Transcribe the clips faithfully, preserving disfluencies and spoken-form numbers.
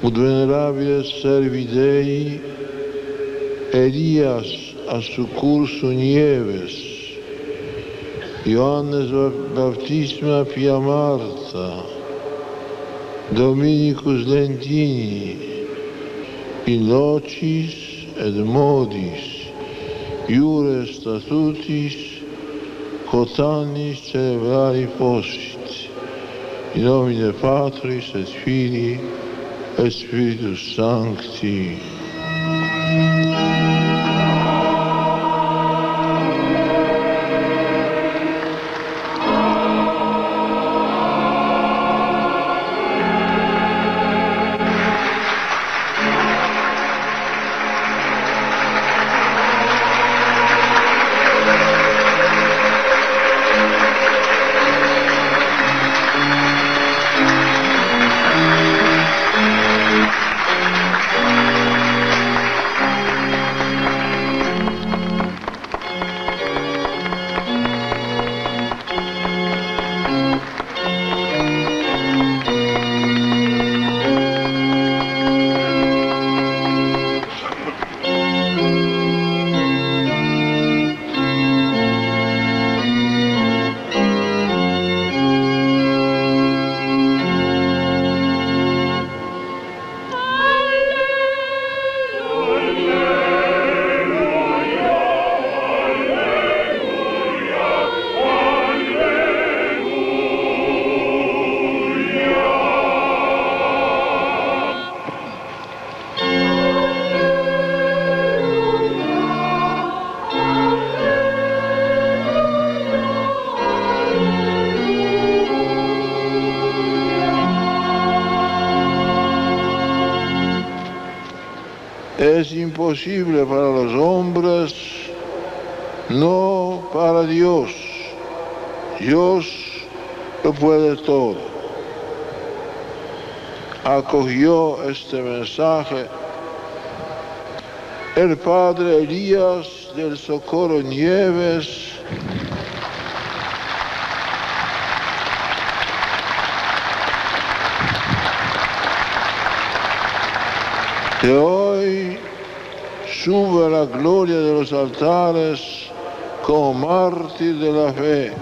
Ut venerabile servi Dei, Elias a su curso Nieves, Ioannes Baptisma Pia Marta, Dominicus Lentini, in locis et modis, iure statutis, cotannis celebrari possit, in nomine Patris et Filii et Spiritus Sancti. Es imposible para los hombres, no para Dios. Dios lo puede todo. Acogió este mensaje el padre Elías del Socorro Nieves, que hoy sube a la gloria de los altares como mártir de la fe.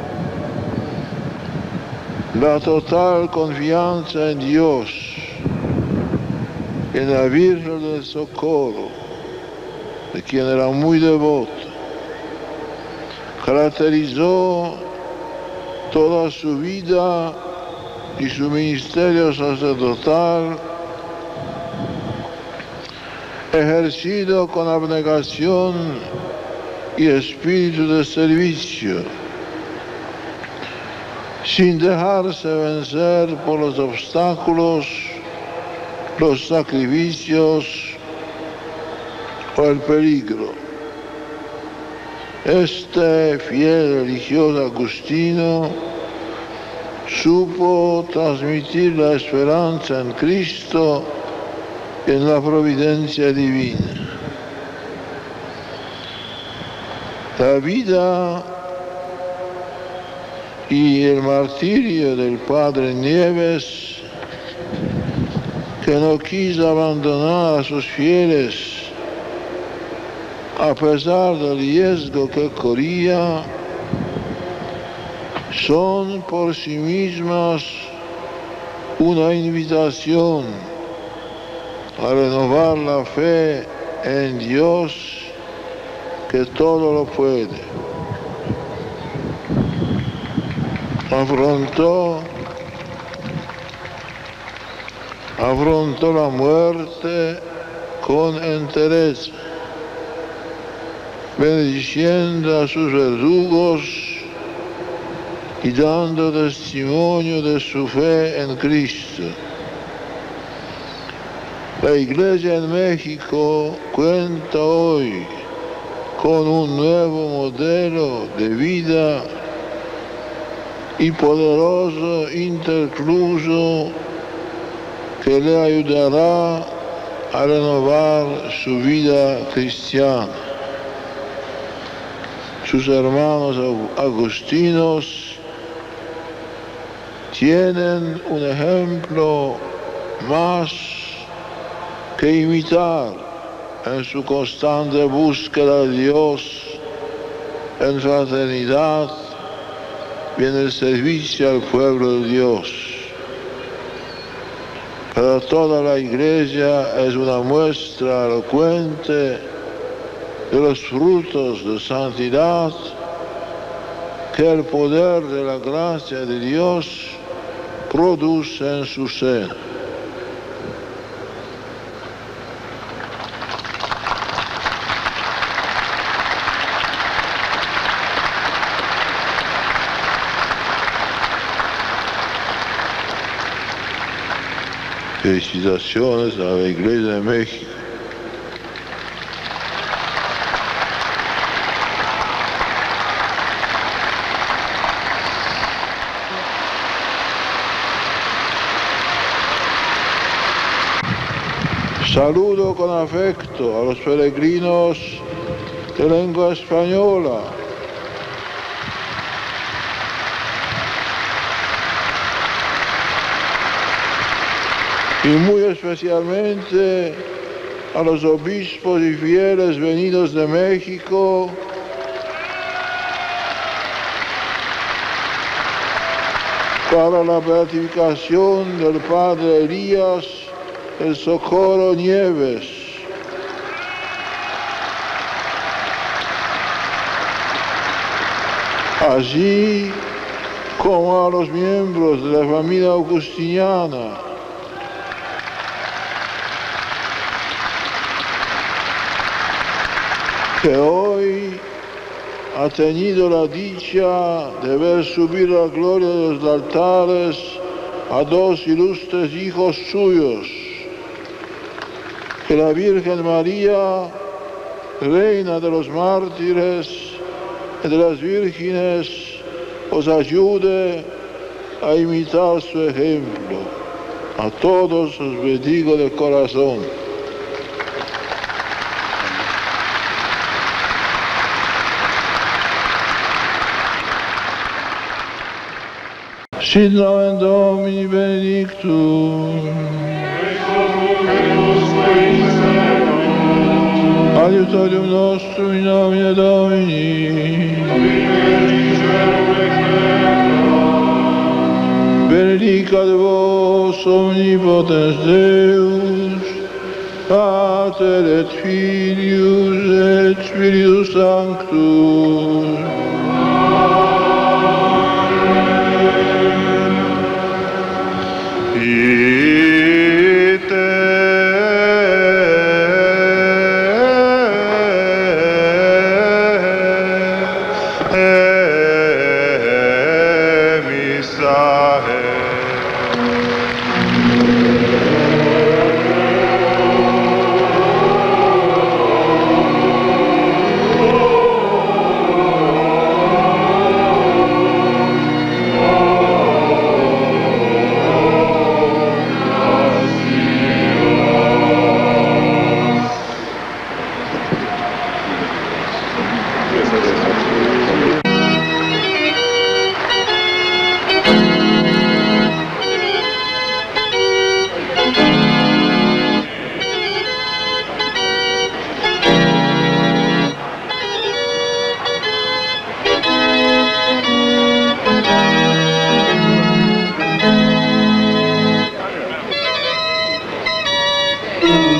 La total confianza en Dios, en la Virgen del Socorro, de quien era muy devoto, caracterizó toda su vida y su ministerio sacerdotal, ejercido con abnegación y espíritu de servicio, sin dejarse vencer por los obstáculos, los sacrificios o el peligro. Este fiel religioso agustino supo transmitir la esperanza en Cristo y en la providencia divina. La vida y el martirio del padre Nieves, que no quiso abandonar a sus fieles a pesar del riesgo que corría, son por sí mismas una invitación a renovar la fe en Dios, que todo lo puede. Afrontó, afrontó la muerte con entereza, bendiciendo a sus verdugos y dando testimonio de su fe en Cristo. La Iglesia en México cuenta hoy con un nuevo modelo de vida y poderoso intercluso que le ayudará a renovar su vida cristiana. Sus hermanos agustinos tienen un ejemplo más que imitar en su constante búsqueda de Dios en fraternidad y en el servicio al pueblo de Dios. Para toda la Iglesia es una muestra elocuente de los frutos de santidad que el poder de la gracia de Dios produce en su seno. Felicitaciones a la Iglesia de México. Saludo con afecto a los peregrinos de lengua española. Y muy especialmente a los obispos y fieles venidos de México, para la beatificación del Padre Elías El Socorro Nieves. Así como a los miembros de la familia augustiniana, que hoy ha tenido la dicha de ver subir la gloria de los altares a dos ilustres hijos suyos. Que la Virgen María, Reina de los mártires y de las vírgenes, os ayude a imitar su ejemplo. A todos os bendigo de corazón. Sit nomen Domini benedictum. Adiutorium nostrum in nomine Domini. Benedicat vos omnipotens Deus, Pater et Filius et Spiritus Sanctus.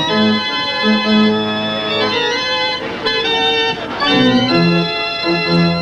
Thank you.